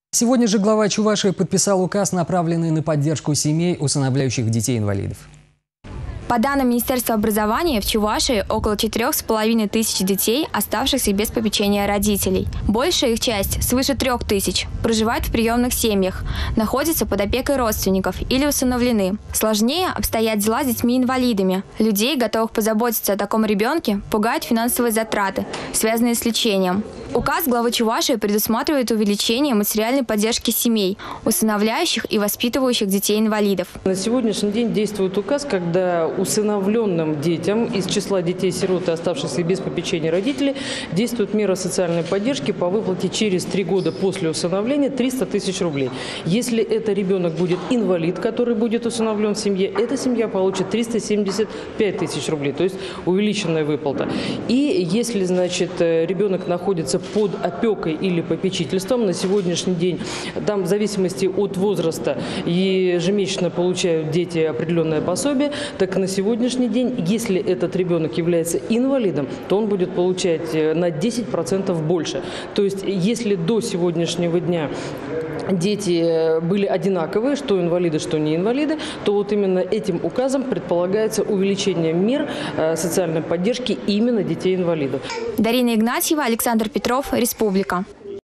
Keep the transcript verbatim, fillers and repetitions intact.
Сегодня же глава Чувашии подписал указ, направленный на поддержку семей, усыновляющих детей-инвалидов. По данным Министерства образования, в Чувашии около четырёх с половиной тысяч детей, оставшихся без попечения родителей. Большая их часть, свыше трех тысяч, проживает в приемных семьях, находятся под опекой родственников или усыновлены. Сложнее обстоят дела с детьми-инвалидами. Людей, готовых позаботиться о таком ребенке, пугают финансовые затраты, связанные с лечением. Указ главы Чувашии предусматривает увеличение материальной поддержки семей, усыновляющих и воспитывающих детей-инвалидов. На сегодняшний день действует указ, когда усыновленным детям из числа детей-сирот и оставшихся без попечения родителей действует мера социальной поддержки по выплате через три года после усыновления триста тысяч рублей. Если это ребенок будет инвалид, который будет усыновлен в семье, эта семья получит триста семьдесят пять тысяч рублей, то есть увеличенная выплата. И если, значит, ребенок находится под опекой или попечительством, на сегодняшний день, там в зависимости от возраста ежемесячно получают дети определенное пособие, так на сегодняшний день, если этот ребенок является инвалидом, то он будет получать на десять процентов больше. То есть если до сегодняшнего дня дети были одинаковые, что инвалиды, что не инвалиды, то вот именно этим указом предполагается увеличение мер социальной поддержки именно детей-инвалидов. Дарина Игнатьева, Александр Петров, Республика.